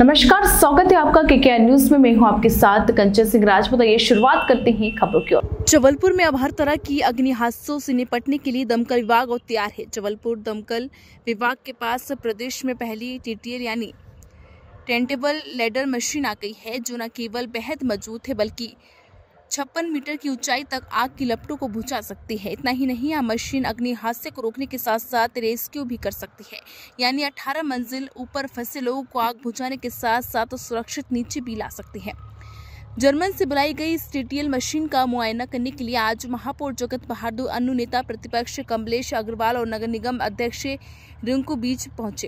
नमस्कार, स्वागत है आपका केकेआर न्यूज में। मैं हूं आपके साथ कंचन सिंह राजपूत। ये शुरुआत करते हैं खबरों की ओर। जबलपुर में अब हर तरह की अग्नि हादसों से निपटने के लिए दमकल विभाग और तैयार है। जबलपुर दमकल विभाग के पास प्रदेश में पहली TTL यानी टेंटेबल लैडर मशीन आ गई है, जो न केवल बेहद मजबूत है बल्कि 56 मीटर की ऊंचाई तक आग की लपटों को बुझा सकती है। इतना ही नहीं, यह मशीन अग्नि हादसे को रोकने के साथ साथ रेस्क्यू भी कर सकती है, यानी 18 मंजिल ऊपर फंसे लोगों को आग बुझाने के साथ साथ सुरक्षित नीचे भी ला सकती है। जर्मन से बुलाई गई इस TTL मशीन का मुआयना करने के लिए आज महापौर जगत बहादुर अन्नू, नेता प्रतिपक्ष कमलेश अग्रवाल और नगर निगम अध्यक्ष रिंकू बीच पहुंचे।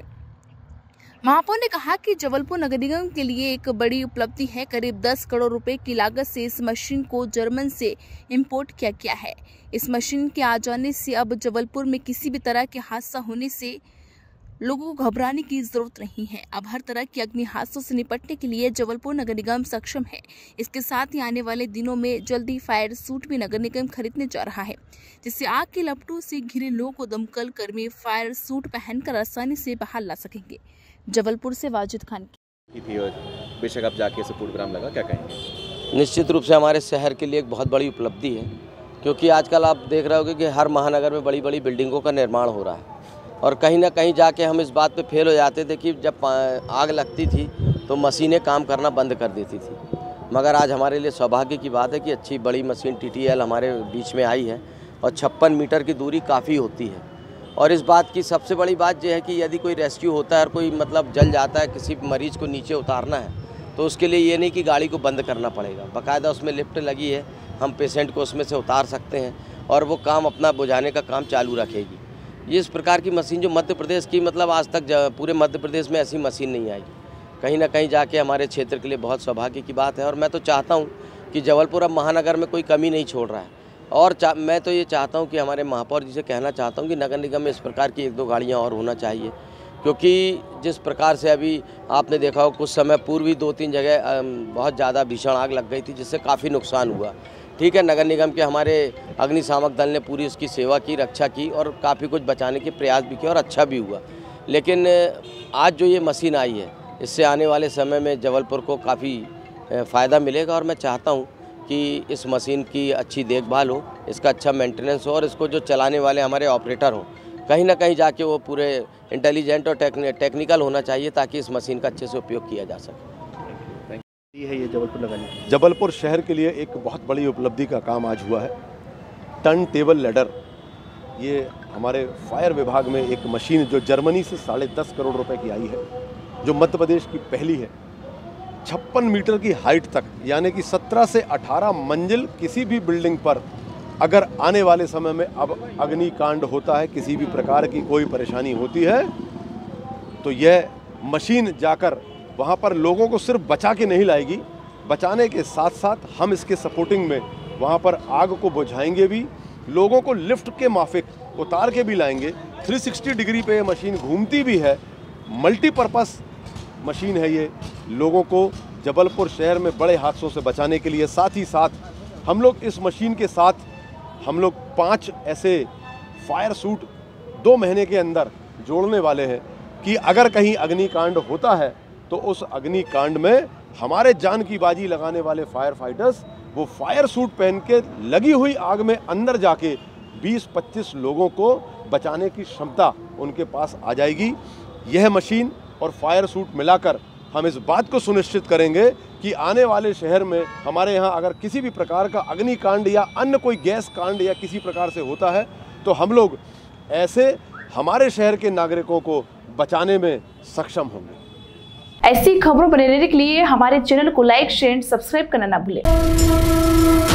महापौर ने कहा कि जबलपुर नगर निगम के लिए एक बड़ी उपलब्धि है। करीब 10 करोड़ रुपए की लागत से इस मशीन को जर्मन से इंपोर्ट किया गया है। इस मशीन के आ जाने से अब जबलपुर में किसी भी तरह के हादसा होने से लोगों को घबराने की जरूरत नहीं है। अब हर तरह के अग्नि हादसों से निपटने के लिए जबलपुर नगर निगम सक्षम है। इसके साथ ही आने वाले दिनों में जल्दी फायर सूट भी नगर निगम खरीदने जा रहा है, जिससे आग की लपटों से घिरे लोगों को दमकल कर्मी फायर सूट पहनकर आसानी से बाहर ला सकेंगे। जबलपुर से वाजिद खान की थी और बेशक अब जाके इसे प्रोग्राम लगा, क्या कहेंगे? निश्चित रूप से हमारे शहर के लिए एक बहुत बड़ी उपलब्धि है, क्योंकि आजकल आप देख रहे होंगे कि हर महानगर में बड़ी बड़ी बिल्डिंगों का निर्माण हो रहा है और कहीं ना कहीं जाके हम इस बात पे फेल हो जाते थे कि जब आग लगती थी तो मशीनें काम करना बंद कर देती थी। मगर आज हमारे लिए सौभाग्य की बात है कि अच्छी बड़ी मशीन TTL हमारे बीच में आई है और 56 मीटर की दूरी काफ़ी होती है। और इस बात की सबसे बड़ी बात यह है कि यदि कोई रेस्क्यू होता है और कोई जल जाता है, किसी मरीज़ को नीचे उतारना है, तो उसके लिए ये नहीं कि गाड़ी को बंद करना पड़ेगा। बाकायदा उसमें लिफ्ट लगी है, हम पेशेंट को उसमें से उतार सकते हैं और वो काम अपना बुझाने का काम चालू रखेगी। ये इस प्रकार की मशीन जो मध्य प्रदेश की आज तक पूरे मध्य प्रदेश में ऐसी मशीन नहीं आई। कहीं ना कहीं जाके हमारे क्षेत्र के लिए बहुत सौभाग्य की बात है और मैं तो चाहता हूँ कि जबलपुर अब महानगर में कोई कमी नहीं छोड़ रहा है। और मैं तो ये चाहता हूँ कि हमारे महापौर जी से कहना चाहता हूँ कि नगर निगम में इस प्रकार की 1-2 गाड़ियाँ और होना चाहिए, क्योंकि जिस प्रकार से अभी आपने देखा हो कुछ समय पूर्व ही 2-3 जगह बहुत ज़्यादा भीषण आग लग गई थी, जिससे काफ़ी नुकसान हुआ। ठीक है, नगर निगम के हमारे अग्निशामक दल ने पूरी उसकी सेवा की, रक्षा की और काफ़ी कुछ बचाने के प्रयास भी किए और अच्छा भी हुआ। लेकिन आज जो ये मशीन आई है, इससे आने वाले समय में जबलपुर को काफ़ी फ़ायदा मिलेगा और मैं चाहता हूँ कि इस मशीन की अच्छी देखभाल हो, इसका अच्छा मेंटेनेंस हो और इसको जो चलाने वाले हमारे ऑपरेटर हों, कहीं ना कहीं जाके वो पूरे इंटेलिजेंट और टेक्निकल होना चाहिए, ताकि इस मशीन का अच्छे से उपयोग किया जा सके। है ये जबलपुर लगाने जबलपुर शहर के लिए एक बहुत बड़ी उपलब्धि का काम आज हुआ है। टर्न टेबल लैडर, ये हमारे फायर विभाग में एक मशीन जो जर्मनी से 10.5 करोड़ रुपए की आई है, जो मध्य प्रदेश की पहली है। 56 मीटर की हाइट तक, यानी कि 17 से 18 मंजिल किसी भी बिल्डिंग पर अगर आने वाले समय में अब अग्निकांड होता है, किसी भी प्रकार की कोई परेशानी होती है, तो यह मशीन जाकर वहां पर लोगों को सिर्फ बचा के नहीं लाएगी, बचाने के साथ साथ हम इसके सपोर्टिंग में वहां पर आग को बुझाएंगे भी, लोगों को लिफ्ट के माफिक उतार के भी लाएंगे। 360 डिग्री पे ये मशीन घूमती भी है, मल्टीपर्पस मशीन है ये, लोगों को जबलपुर शहर में बड़े हादसों से बचाने के लिए। साथ ही साथ हम लोग इस मशीन के साथ 5 ऐसे फायर सूट 2 महीने के अंदर जोड़ने वाले हैं कि अगर कहीं अग्निकांड होता है तो उस अग्निकांड में हमारे जान की बाजी लगाने वाले फायर फाइटर्स वो फायर सूट पहन के लगी हुई आग में अंदर जाके 20-25 लोगों को बचाने की क्षमता उनके पास आ जाएगी। यह मशीन और फायर सूट मिलाकर हम इस बात को सुनिश्चित करेंगे कि आने वाले शहर में हमारे यहाँ अगर किसी भी प्रकार का अग्निकांड या अन्य कोई गैस कांड या किसी प्रकार से होता है, तो हम लोग ऐसे हमारे शहर के नागरिकों को बचाने में सक्षम होंगे। ऐसी खबरों बने रहने के लिए हमारे चैनल को लाइक, शेयर, सब्सक्राइब करना ना भूलें।